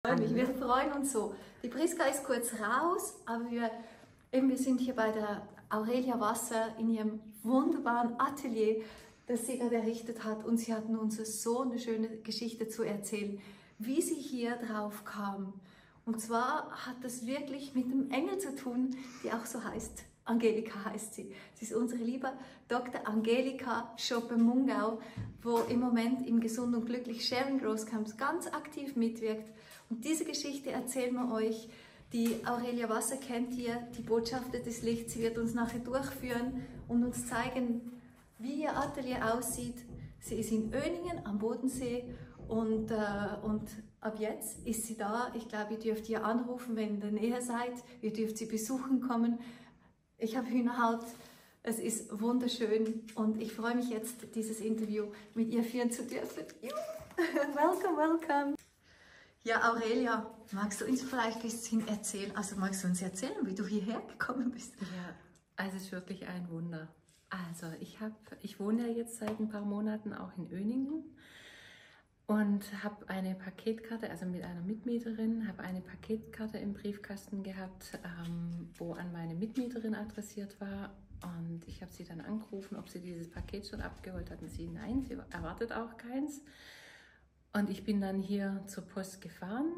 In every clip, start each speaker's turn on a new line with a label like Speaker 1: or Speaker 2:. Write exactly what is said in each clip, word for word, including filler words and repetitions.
Speaker 1: freue mich. Wir freuen uns so. Die Priska ist kurz raus, aber wir, eben, wir sind hier bei der Aurelia Wasser in ihrem wunderbaren Atelier, das sie gerade errichtet hat. Und sie hat uns so eine schöne Geschichte zu erzählen, wie sie hier drauf kam. Und zwar hat das wirklich mit dem Engel zu tun, die auch so heißt. Angelika heißt sie. Sie ist unsere liebe Doktor Angelika Schoppe-Mungau, wo im Moment im Gesund und Glücklich Sharing Growth Camps ganz aktiv mitwirkt. Und diese Geschichte erzählen wir euch. Die Aurelia Wasser kennt ihr, die Botschafter des Lichts. Sie wird uns nachher durchführen und uns zeigen, wie ihr Atelier aussieht. Sie ist in Öningen am Bodensee und, äh, und ab jetzt ist sie da. Ich glaube, ihr dürft ihr anrufen, wenn ihr in der Nähe seid. Ihr dürft sie besuchen kommen. Ich habe Hühnerhaut, es ist wunderschön und ich freue mich jetzt, dieses Interview mit ihr führen zu dürfen. Welcome, welcome. Ja, Aurelia, magst du uns vielleicht ein bisschen erzählen, also magst du uns erzählen, wie du hierher gekommen bist?
Speaker 2: Ja, also es ist wirklich ein Wunder. Also ich, hab, ich wohne ja jetzt seit ein paar Monaten auch in Öningen. Und habe eine Paketkarte, also mit einer Mitmieterin, habe eine Paketkarte im Briefkasten gehabt, ähm, wo an meine Mitmieterin adressiert war. Und ich habe sie dann angerufen, ob sie dieses Paket schon abgeholt hat. Und sie, nein, sie erwartet auch keins. Und ich bin dann hier zur Post gefahren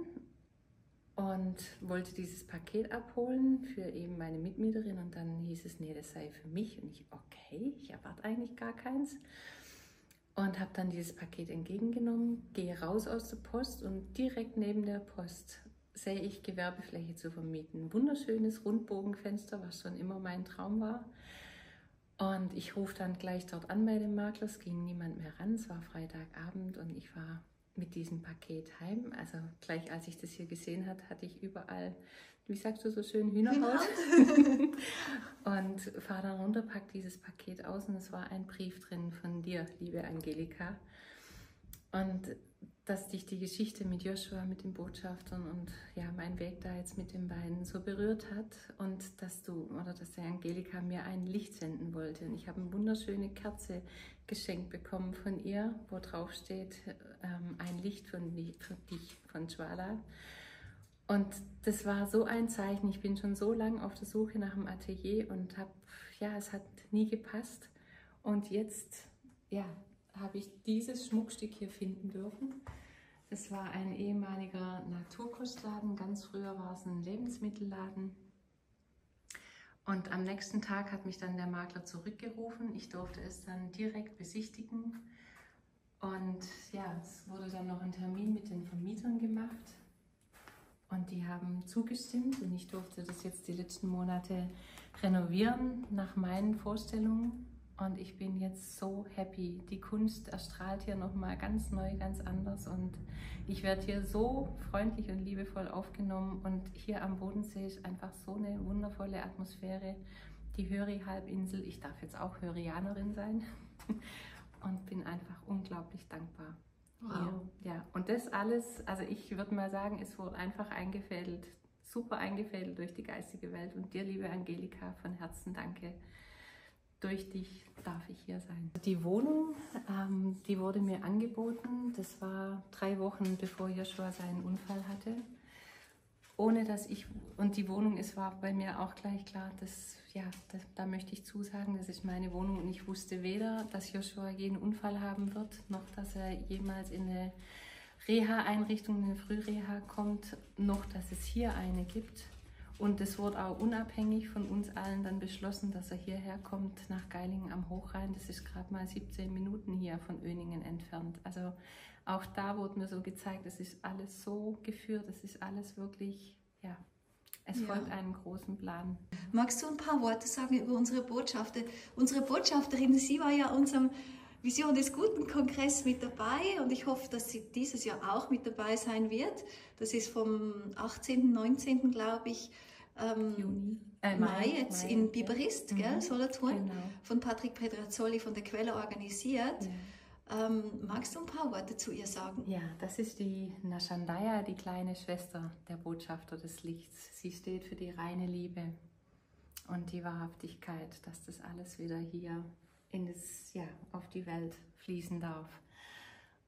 Speaker 2: und wollte dieses Paket abholen für eben meine Mitmieterin. Und dann hieß es, nee, das sei für mich. Und ich, okay, ich erwarte eigentlich gar keins. Und habe dann dieses Paket entgegengenommen, gehe raus aus der Post und direkt neben der Post sehe ich Gewerbefläche zu vermieten. Wunderschönes Rundbogenfenster, was schon immer mein Traum war. Und ich rufe dann gleich dort an bei dem Makler, es ging niemand mehr ran, es war Freitagabend und ich war mit diesem Paket heim. Also gleich als ich das hier gesehen habe, hatte ich überall, wie sagst du so schön, Hühnerhaut. Und fahre dann runter, pack dieses Paket aus und es war ein Brief drin von dir, liebe Angelika. Und dass dich die Geschichte mit Joshua, mit den Botschaftern und ja, mein Weg da jetzt mit den beiden so berührt hat und dass du, oder dass der Angelika mir ein Licht senden wollte. Und ich habe eine wunderschöne Kerze geschenkt bekommen von ihr, wo drauf steht, ähm, ein Licht von, für dich, von Jwala. Und das war so ein Zeichen. Ich bin schon so lange auf der Suche nach dem Atelier und habe, ja, es hat nie gepasst. Und jetzt, ja, habe ich dieses Schmuckstück hier finden dürfen. Das war ein ehemaliger Naturkostladen. Ganz früher war es ein Lebensmittelladen. Und am nächsten Tag hat mich dann der Makler zurückgerufen. Ich durfte es dann direkt besichtigen. Und ja, es wurde dann noch ein Termin mit den Vermietern gemacht. Und die haben zugestimmt und ich durfte das jetzt die letzten Monate renovieren nach meinen Vorstellungen. Und ich bin jetzt so happy. Die Kunst erstrahlt hier nochmal ganz neu, ganz anders. Und ich werde hier so freundlich und liebevoll aufgenommen. Und hier am Bodensee ist einfach so eine wundervolle Atmosphäre. Die Höri-Halbinsel, ich darf jetzt auch Hörianerin sein. Und bin einfach unglaublich dankbar.
Speaker 1: Wow.
Speaker 2: Ja, und das alles, also ich würde mal sagen, es wurde einfach eingefädelt, super eingefädelt durch die geistige Welt. Und dir, liebe Angelika, von Herzen danke. Durch dich darf ich hier sein. Die Wohnung, ähm, die wurde mir angeboten. Das war drei Wochen, bevor Joshua seinen Unfall hatte. Ohne dass ich, und die Wohnung, es war bei mir auch gleich klar, dass, ja, das, da möchte ich zusagen, das ist meine Wohnung. Und ich wusste weder, dass Joshua jeden Unfall haben wird, noch dass er jemals in eine Reha-Einrichtung, in eine Frühreha kommt, noch dass es hier eine gibt. Und es wurde auch unabhängig von uns allen dann beschlossen, dass er hierher kommt nach Geilingen am Hochrhein. Das ist gerade mal siebzehn Minuten hier von Öningen entfernt. Also auch da wurde mir so gezeigt, es ist alles so geführt, es ist alles wirklich, ja, es
Speaker 1: Ja.
Speaker 2: folgt einem großen Plan.
Speaker 1: Magst du ein paar Worte sagen über unsere Botschafter? Unsere Botschafterin, sie war ja unserem Vision des Guten Kongress mit dabei und ich hoffe, dass sie dieses Jahr auch mit dabei sein wird. Das ist vom achtzehnten, neunzehnten glaube ich, ähm,
Speaker 2: Juni. Äh,
Speaker 1: Mai,
Speaker 2: Mai,
Speaker 1: jetzt
Speaker 2: Mai,
Speaker 1: in
Speaker 2: ja.
Speaker 1: Biberist,
Speaker 2: Mhm.
Speaker 1: gell, Solothurn,
Speaker 2: Genau.
Speaker 1: von Patrick Pedrazzoli von der Quelle organisiert.
Speaker 2: Ja.
Speaker 1: Ähm, magst du ein paar Worte zu ihr sagen?
Speaker 2: Ja, das ist die Nashandaya, die kleine Schwester der Botschafter des Lichts. Sie steht für die reine Liebe und die Wahrhaftigkeit, dass das alles wieder hier in das, ja, auf die Welt fließen darf.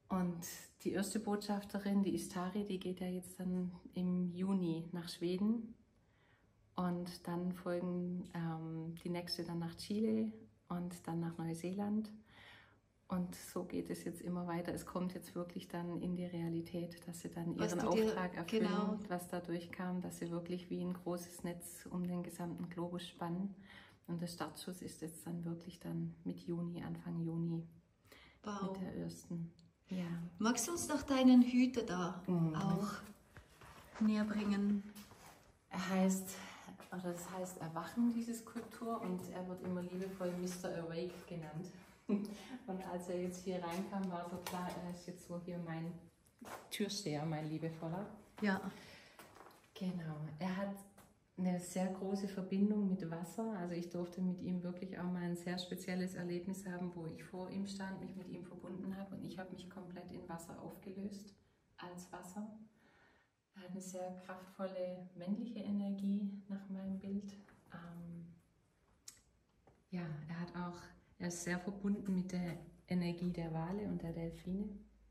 Speaker 2: Und die erste Botschafterin, die Istari, die geht ja jetzt dann im Juni nach Schweden. Und dann folgen ähm, die nächste dann nach Chile und dann nach Neuseeland. Und so geht es jetzt immer weiter. Es kommt jetzt wirklich dann in die Realität, dass sie dann ihren Auftrag dir, erfüllen, genau. was da durchkam, dass sie wirklich wie ein großes Netz um den gesamten Globus spannen. Und der Startschuss ist jetzt dann wirklich dann mit Juni, Anfang Juni, wow. mit der ersten. Ja.
Speaker 1: Magst du uns noch deinen Hüter da mhm. auch näher bringen?
Speaker 2: Er heißt, oder das heißt Erwachen, diese Skulptur, und er wird immer liebevoll Mister Awake genannt. Und als er jetzt hier reinkam, war so klar, er ist jetzt so hier mein Türsteher, mein liebevoller.
Speaker 1: Ja.
Speaker 2: Genau. Er hat eine sehr große Verbindung mit Wasser. Also ich durfte mit ihm wirklich auch mal ein sehr spezielles Erlebnis haben, wo ich vor ihm stand, mich mit ihm verbunden habe, und ich habe mich komplett in Wasser aufgelöst, als Wasser. Er hat eine sehr kraftvolle männliche Energie nach meinem Bild. Ähm, ja, er hat auch Er ist sehr verbunden mit der Energie der Wale und der Delfine.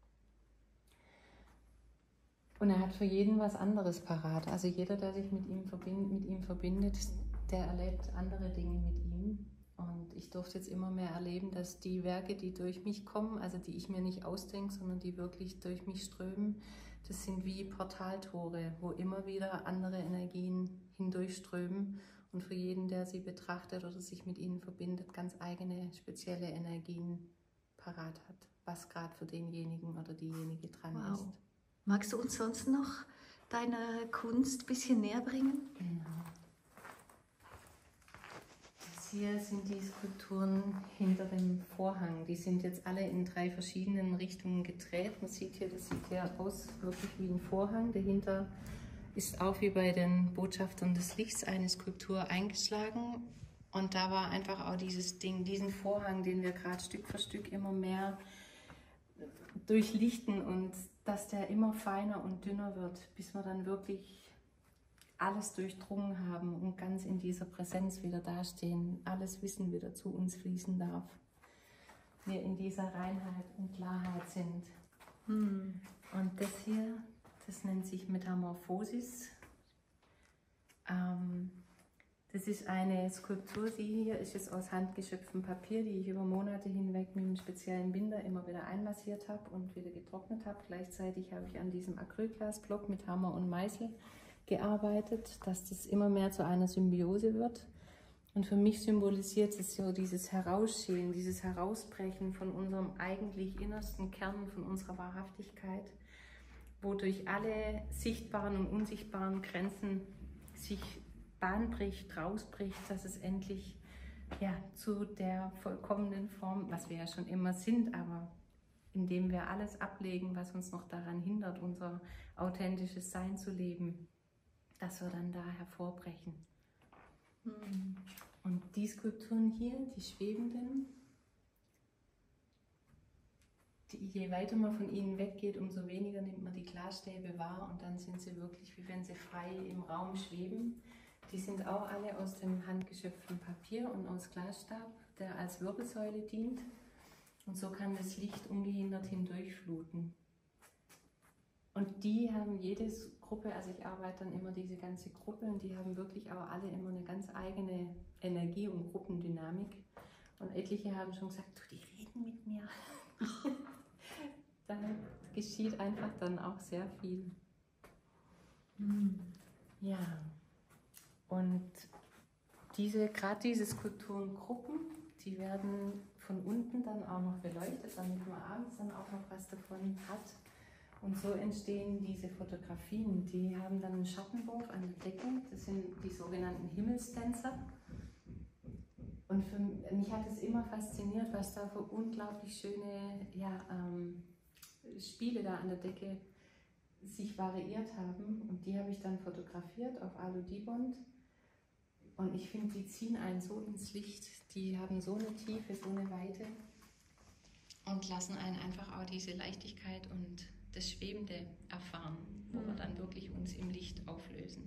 Speaker 2: Und er hat für jeden was anderes parat. Also jeder, der sich mit ihm, verbind, mit ihm verbindet, der erlebt andere Dinge mit ihm. Und ich durfte jetzt immer mehr erleben, dass die Werke, die durch mich kommen, also die ich mir nicht ausdenke, sondern die wirklich durch mich strömen, das sind wie Portaltore, wo immer wieder andere Energien hindurchströmen. Und für jeden, der sie betrachtet oder sich mit ihnen verbindet, ganz eigene, spezielle Energien parat hat, was gerade für denjenigen oder diejenige dran wow. ist.
Speaker 1: Magst du uns sonst noch deine Kunst ein bisschen näher bringen?
Speaker 2: Genau. Das hier sind die Skulpturen hinter dem Vorhang. Die sind jetzt alle in drei verschiedenen Richtungen gedreht. Man sieht hier, das sieht ja aus wirklich wie ein Vorhang. Dahinter ist auch wie bei den Botschaftern des Lichts eine Skulptur eingeschlagen, und da war einfach auch dieses Ding, diesen Vorhang, den wir gerade Stück für Stück immer mehr durchlichten, und dass der immer feiner und dünner wird, bis wir dann wirklich alles durchdrungen haben und ganz in dieser Präsenz wieder dastehen, alles Wissen wieder zu uns fließen darf. Wir in dieser Reinheit und Klarheit sind.
Speaker 1: Hm.
Speaker 2: Und das hier, das nennt sich Metamorphosis. Ähm, das ist eine Skulptur, die hier ist jetzt aus handgeschöpftem Papier, die ich über Monate hinweg mit einem speziellen Binder immer wieder einmassiert habe und wieder getrocknet habe. Gleichzeitig habe ich an diesem Acrylglasblock mit Hammer und Meißel gearbeitet, dass das immer mehr zu einer Symbiose wird. Und für mich symbolisiert es so dieses Herausschälen, dieses Herausbrechen von unserem eigentlich innersten Kern, von unserer Wahrhaftigkeit, wodurch alle sichtbaren und unsichtbaren Grenzen sich Bahn bricht, rausbricht, dass es endlich ja, zu der vollkommenen Form, was wir ja schon immer sind, aber indem wir alles ablegen, was uns noch daran hindert, unser authentisches Sein zu leben, dass wir dann da hervorbrechen.
Speaker 1: Mhm.
Speaker 2: Und die Skulpturen hier, die schwebenden, die, je weiter man von ihnen weggeht, umso weniger nimmt man die Glasstäbe wahr, und dann sind sie wirklich, wie wenn sie frei im Raum schweben. Die sind auch alle aus dem handgeschöpften Papier und aus Glasstab, der als Wirbelsäule dient. Und so kann das Licht ungehindert hindurchfluten. Und die haben jede Gruppe, also ich arbeite dann immer diese ganze Gruppe, und die haben wirklich aber alle immer eine ganz eigene Energie und Gruppendynamik. Und etliche haben schon gesagt, du, die reden mit mir. Da geschieht einfach dann auch sehr viel.
Speaker 1: Mhm.
Speaker 2: Ja, und diese, gerade diese Skulpturengruppen, die werden von unten dann auch noch beleuchtet, damit man abends dann auch noch was davon hat. Und so entstehen diese Fotografien, die haben dann einen Schattenwurf an der Decke, das sind die sogenannten Himmelstänzer. Und für mich hat es immer fasziniert, was da für unglaublich schöne ja, ähm, Spiele da an der Decke sich variiert haben. Und die habe ich dann fotografiert auf Alu-Dibond. Und ich finde, die ziehen einen so ins Licht, die haben so eine Tiefe, so eine Weite und lassen einen einfach auch diese Leichtigkeit und das Schwebende erfahren, wo mhm. wir dann wirklich uns im Licht auflösen.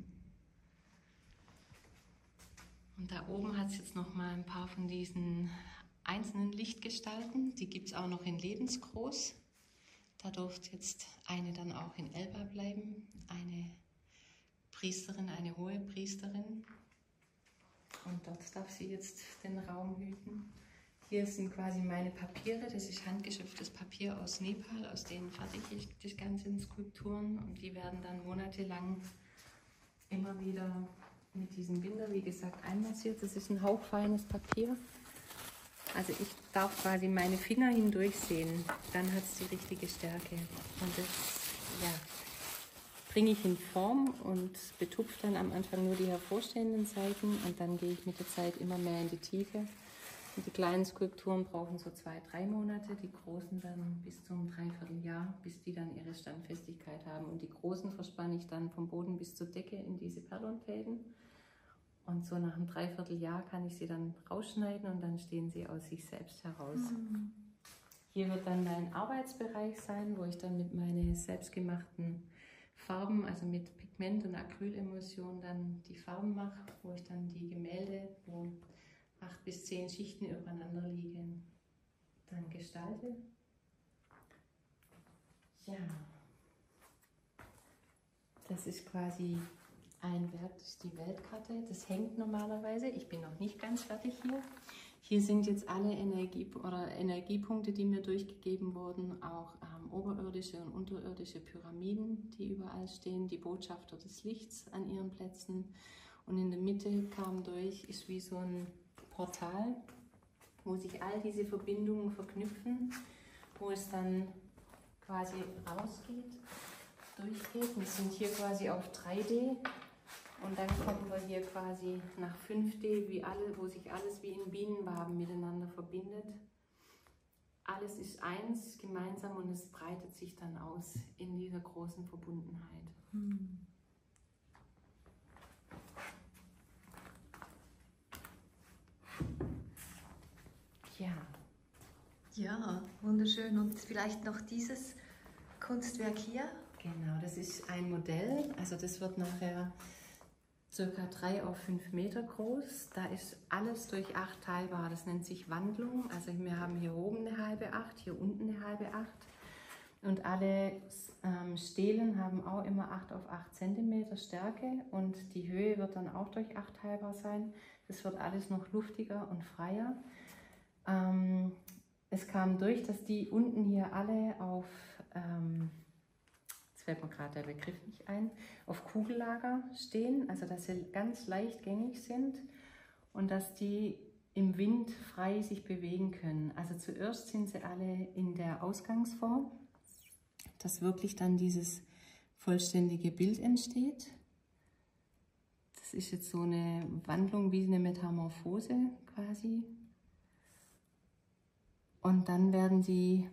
Speaker 2: Und da oben hat es jetzt noch mal ein paar von diesen einzelnen Lichtgestalten, die gibt es auch noch in lebensgroß. Da durfte jetzt eine dann auch in Elba bleiben, eine Priesterin, eine hohe Priesterin. Und dort darf sie jetzt den Raum hüten. Hier sind quasi meine Papiere, das ist handgeschöpftes Papier aus Nepal, aus denen fertige ich die ganzen Skulpturen. Und die werden dann monatelang immer wieder mit diesem Binder, wie gesagt, einmassiert. Das ist ein hauchfeines Papier. Also ich darf quasi meine Finger hindurch sehen, dann hat es die richtige Stärke. Und das ja, bringe ich in Form und betupfe dann am Anfang nur die hervorstehenden Seiten und dann gehe ich mit der Zeit immer mehr in die Tiefe. Und die kleinen Skulpturen brauchen so zwei, drei Monate, die großen dann bis zum Dreivierteljahr, bis die dann ihre Standfestigkeit haben. Und die großen verspanne ich dann vom Boden bis zur Decke in diese Perlonfäden. Und so nach einem Dreivierteljahr kann ich sie dann rausschneiden und dann stehen sie aus sich selbst heraus. Mhm. Hier wird dann mein Arbeitsbereich sein, wo ich dann mit meinen selbstgemachten Farben, also mit Pigment und Acrylemulsion dann die Farben mache, wo ich dann die Gemälde, wo acht bis zehn Schichten übereinander liegen, dann gestalte. Ja, das ist quasi ein Werk, das ist die Weltkarte. Das hängt normalerweise. Ich bin noch nicht ganz fertig hier. Hier sind jetzt alle Energie oder Energiepunkte, die mir durchgegeben wurden, auch ähm, oberirdische und unterirdische Pyramiden, die überall stehen, die Botschafter des Lichts an ihren Plätzen. Und in der Mitte kam durch, ist wie so ein Portal, wo sich all diese Verbindungen verknüpfen, wo es dann quasi rausgeht, durchgeht. Wir sind hier quasi auf drei D und dann kommen wir hier quasi nach fünf D, wie alle, wo sich alles wie in Bienenwaben miteinander verbindet. Alles ist eins, gemeinsam und es breitet sich dann aus in dieser großen Verbundenheit. Hm. Ja.
Speaker 1: Ja, wunderschön. Und vielleicht noch dieses Kunstwerk hier?
Speaker 2: Genau, das ist ein Modell. Also das wird nachher circa drei auf fünf Meter groß. Da ist alles durch acht teilbar. Das nennt sich Wandlung. Also wir haben hier oben eine halbe Acht, hier unten eine halbe Acht. Und alle ähm, Stelen haben auch immer acht auf acht Zentimeter Stärke. Und die Höhe wird dann auch durch acht teilbar sein. Das wird alles noch luftiger und freier. Ähm, es kam durch, dass die unten hier alle auf, ähm, jetzt fällt mir gerade der Begriff nicht ein, auf Kugellager stehen, also dass sie ganz leicht gängig sind und dass die im Wind frei sich bewegen können. Also zuerst sind sie alle in der Ausgangsform, dass wirklich dann dieses vollständige Bild entsteht. Das ist jetzt so eine Wandlung wie eine Metamorphose quasi. Und dann werden sie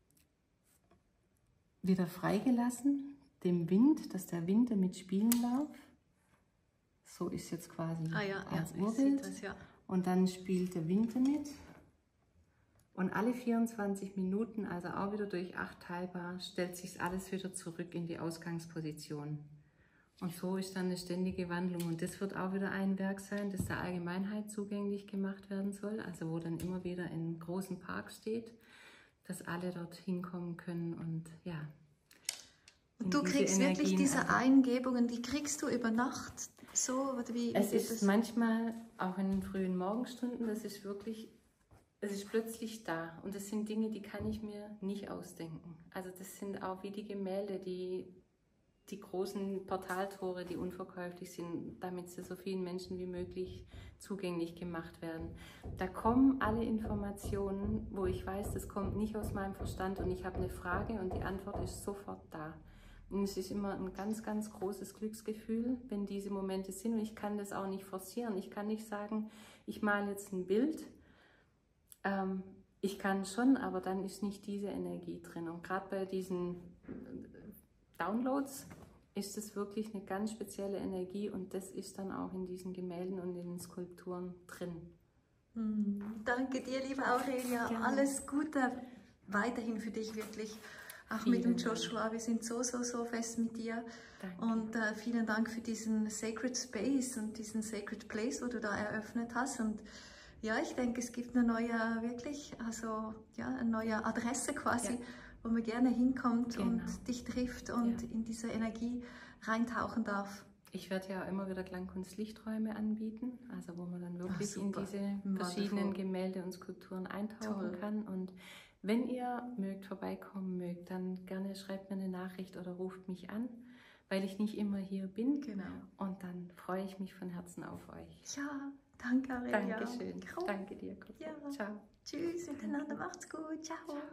Speaker 2: wieder freigelassen, dem Wind, dass der Wind damit spielen darf. So ist jetzt quasi
Speaker 1: ah, ja,
Speaker 2: als
Speaker 1: ja,
Speaker 2: Urbild.
Speaker 1: Das, ja.
Speaker 2: Und dann spielt der Wind damit. Und alle vierundzwanzig Minuten, also auch wieder durch acht teilbar, stellt sich alles wieder zurück in die Ausgangsposition. Und so ist dann eine ständige Wandlung. Und das wird auch wieder ein Werk sein, das der Allgemeinheit zugänglich gemacht werden soll. Also wo dann immer wieder in einem großen Park steht, dass alle dort hinkommen können. Und ja.
Speaker 1: Und du kriegst Energien, wirklich diese also, Eingebungen, die kriegst du über Nacht so? Oder wie,
Speaker 2: es
Speaker 1: wie
Speaker 2: ist das? Manchmal auch in den frühen Morgenstunden, das ist wirklich, es ist plötzlich da. Und das sind Dinge, die kann ich mir nicht ausdenken. Also das sind auch wie die Gemälde, die... die großen Portaltore, die unverkäuflich sind, damit sie so vielen Menschen wie möglich zugänglich gemacht werden. Da kommen alle Informationen, wo ich weiß, das kommt nicht aus meinem Verstand und ich habe eine Frage und die Antwort ist sofort da. Und es ist immer ein ganz, ganz großes Glücksgefühl, wenn diese Momente sind und ich kann das auch nicht forcieren. Ich kann nicht sagen, ich male jetzt ein Bild. Ähm, ich kann schon, aber dann ist nicht diese Energie drin. Und gerade bei diesen Downloads ist es wirklich eine ganz spezielle Energie und das ist dann auch in diesen Gemälden und in den Skulpturen drin.
Speaker 1: Mhm. Danke dir, liebe Aurelia. Gerne. Alles Gute weiterhin für dich wirklich. Auch vielen mit dem Joshua. Dank. Wir sind so, so, so fest mit dir. Danke. Und äh, vielen Dank für diesen Sacred Space und diesen Sacred Place, wo du da eröffnet hast. Und ja, ich denke, es gibt eine neue, wirklich, also ja, eine neue Adresse quasi. Ja. wo man gerne hinkommt
Speaker 2: Genau.
Speaker 1: und dich trifft und
Speaker 2: Ja.
Speaker 1: in diese Energie reintauchen darf.
Speaker 2: Ich werde ja auch immer wieder Klangkunst-Lichträume anbieten, also wo man dann wirklich
Speaker 1: Ah,
Speaker 2: in
Speaker 1: super.
Speaker 2: diese verschiedenen
Speaker 1: Wonderful.
Speaker 2: Gemälde und Skulpturen eintauchen
Speaker 1: Toll.
Speaker 2: kann. Und wenn ihr mögt, vorbeikommen mögt, dann gerne schreibt mir eine Nachricht oder ruft mich an, weil ich nicht immer hier bin.
Speaker 1: Genau.
Speaker 2: Und dann freue ich mich von Herzen auf euch.
Speaker 1: Ja, danke Aurelia.
Speaker 2: Dankeschön.
Speaker 1: Cool.
Speaker 2: Danke dir, Coco.
Speaker 1: Ja.
Speaker 2: Ciao.
Speaker 1: Tschüss miteinander, macht's gut. Ciao.
Speaker 2: Ciao.